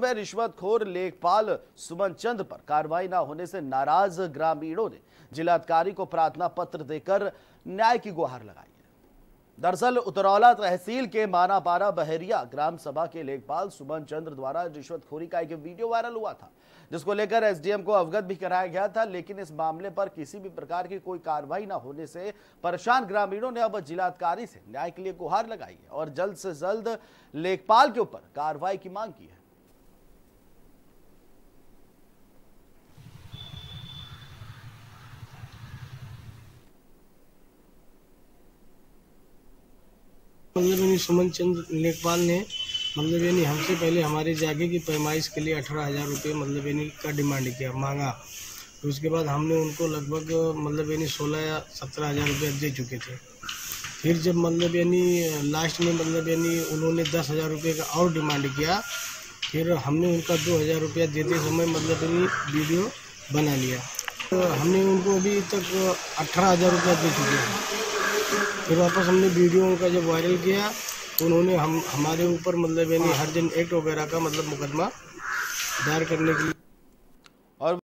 में रिश्वतखोर लेखपाल सुमन चंद पर कार्रवाई न होने से नाराज ग्रामीणों ने जिलाधिकारी को प्रार्थना पत्र देकर न्याय की गुहार लगाई है। दरअसल उतरौला तहसील के मानापारा बहरिया ग्राम सभा के लेखपाल सुमन चंद्र द्वारा रिश्वतखोरी का एक वीडियो वायरल हुआ था, जिसको लेकर एसडीएम को अवगत भी कराया गया था, लेकिन इस मामले पर किसी भी प्रकार की कोई कार्रवाई न होने से परेशान ग्रामीणों ने अब जिलाधिकारी से न्याय के लिए गुहार लगाई है और जल्द से जल्द लेखपाल के ऊपर कार्रवाई की मांग की है। मतलब सुमन चंद लेखपाल ने हमसे पहले हमारे जागे की पैमाइश के लिए 18,000 रुपये का डिमांड किया, मांगा। तो उसके बाद हमने उनको लगभग 16 या 17,000 रुपये दे चुके थे। फिर जब लास्ट में उन्होंने 10,000 रुपये का और डिमांड किया, फिर हमने उनका 2,000 रुपया देते समय वीडियो बना लिया। तो हमने उनको अभी तक 18,000 रुपया दे चुके हैं। फिर वापस हमने वीडियो उनका जब वायरल किया तो उन्होंने हमारे ऊपर हर्जन एक्ट वगैरह का मुकदमा दायर करने के लिए